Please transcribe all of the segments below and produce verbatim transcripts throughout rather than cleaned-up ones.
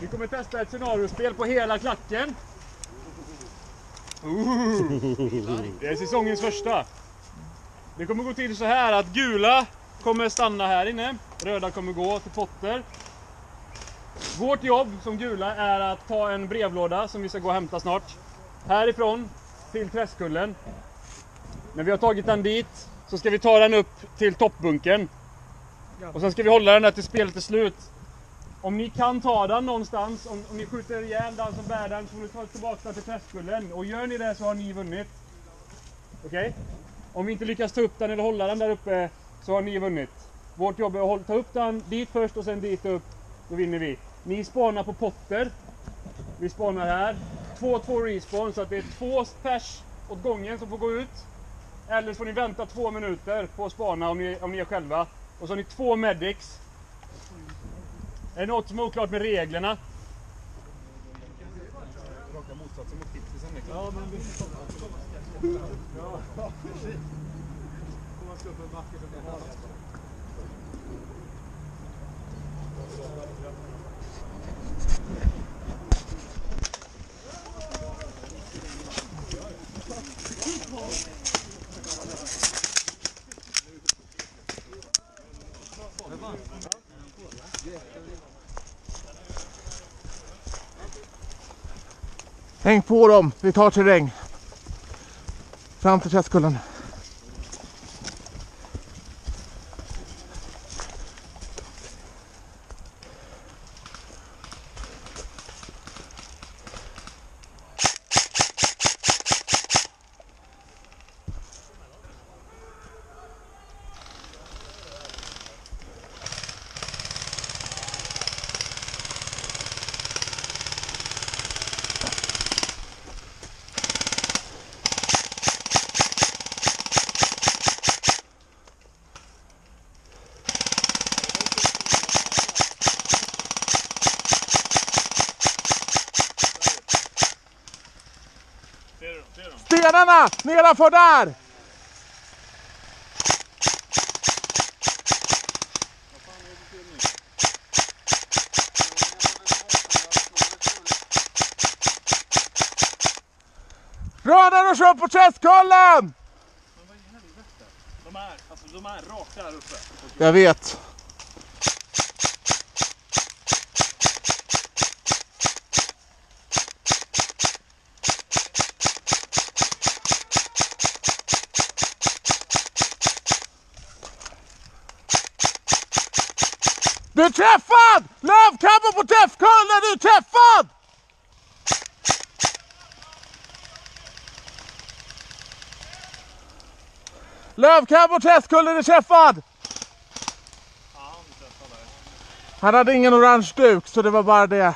Vi kommer testa ett scenariospel på hela klacken. Uh, det är säsongens första. Det kommer gå till så här att gula kommer stanna här inne. Röda kommer gå till Potter. Vårt jobb som gula är att ta en brevlåda som vi ska gå och hämta snart. Härifrån till Träskullen. När vi har tagit den dit så ska vi ta den upp till toppbunken. Och sen ska vi hålla den där till spelet är slut. Om ni kan ta den någonstans, om, om ni skjuter ihjäl den som bär den, så får ni ta tillbaka den till Träskullen. Och gör ni det så har ni vunnit. Okej? Okay? Om vi inte lyckas ta upp den eller hålla den där uppe så har ni vunnit. Vårt jobb är att ta upp den dit först och sen dit upp. Då vinner vi. Ni spawnar på Potter. Vi spawnar här. Två, två respawn så att det är två pers åt gången som får gå ut. Eller så får ni vänta två minuter på att spana om ni, om ni är själva. Och så har ni två medics. Är det något som är oklart med reglerna? Raka motsatsen mot tipsen. Ja, men vi får komma. Ja, precis. Om man ska upp en backe så kan man ha det. Häng på dem, vi tar terräng. Fram till Träskullen. Stenarna nedanför där! Röda och kör på Träskullen! De är, alltså, de är rakt där uppe. Jag vet. Du är träffad! Lövkabben på Träskullen, du är träffad! Lövkabben på Träskullen är träffad! Han hade ingen orange duk så det var bara det.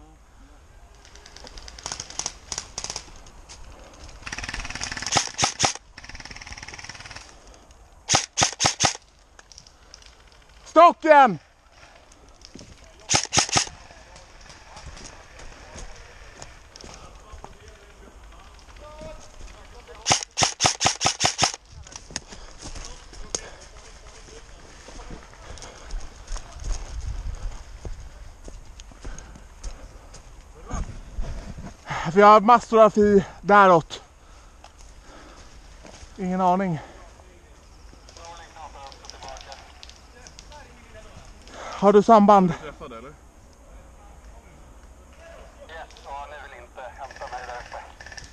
Stocken! Vi har massor av fi däråt. Ingen aning. Har du samband? Yes, han är väl inte hämta mig där uppe.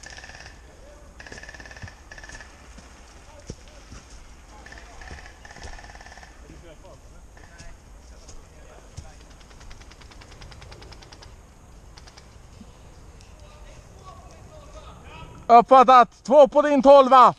Uppfattat, två på din tolva.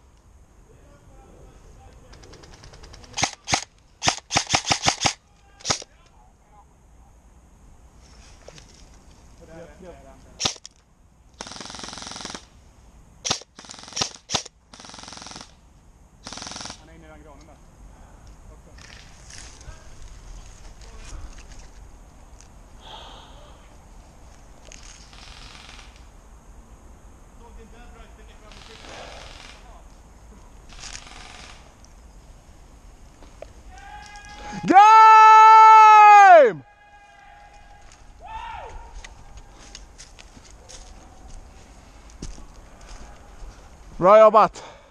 Han är inne i den granen där. Game! Bra jobbat!